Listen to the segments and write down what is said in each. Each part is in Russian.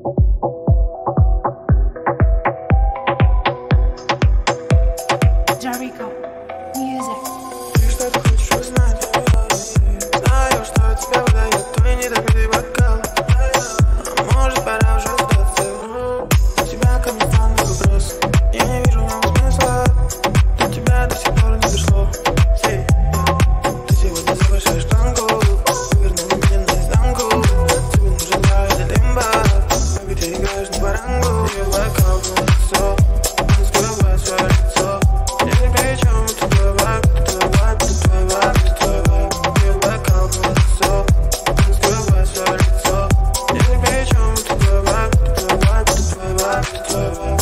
Jarico, music. Ты что-то хочешь узнать? Знаю, что тебя выдает твой недопитый бокал. А может, пора уже сдаться? У тебя ко мне странный вопрос. Я не вижу в нем смысла. До тебя до сих пор не дошло. Ты сегодня завершаешь танго. Повернул меня наизнанку. Тебе нужен я или Limba. Baby, ты играешь на барангу. Я бокал в лицо. Он скрывает свое лицо. Я ни при чем, это твой вайб, это твой вайб, это твой вайб, это твой вайб. Я бокал в лицо. Он скрывает свое лицо. Я ни при чем, это твой вайб, это твой вайб, это твой вайб, это твой вайб.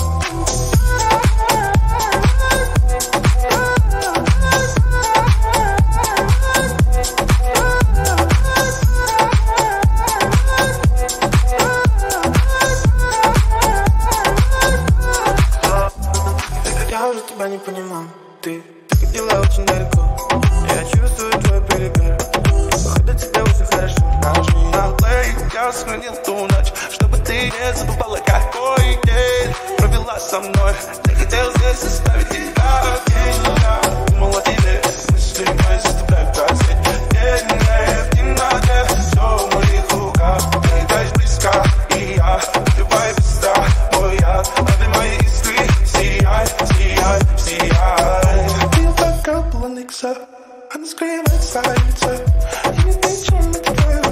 Я уже тебя не понимал. Ты ходила очень далеко. Я чувствую твой перегар. Походу тебе уже хорошо. На лайк я сохранил ту ночь, чтобы ты не забывала, какой день провела со мной. Я хотел здесь оставить тебя. Я думал о тебе, мысли мои заставляют краснеть. Нет, в темноте, все в моих руках. Ты даешь близко, и я убиваю без страха. Мой яд, лови мои искры. Сияй, сияй, сияй. Ты бокал полон икса, она скрывает свое лицо. Я не знаю, чем это твое.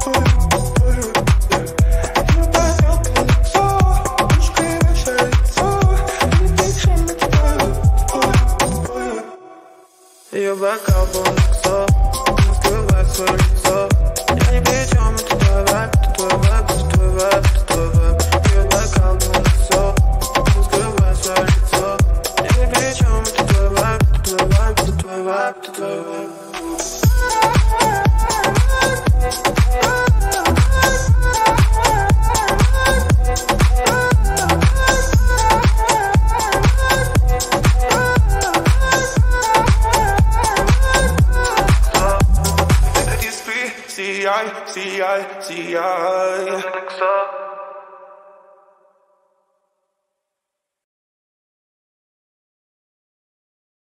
Я бокал полон икса, она скрывает свое лицо. Я не знаю, чем это твое. Ее бокал полон иксо, она скрывает свое лицо. Я ни при чем, это твой вайб, это твой вайб, это твой вайб, это твой вайб. Ее бокал полон иксо, она скрывает свое лицо. Я ни при чем, это твой вайб, это твой вайб, это твой вайб, это твой вайб. Сияй, сияй, сияй.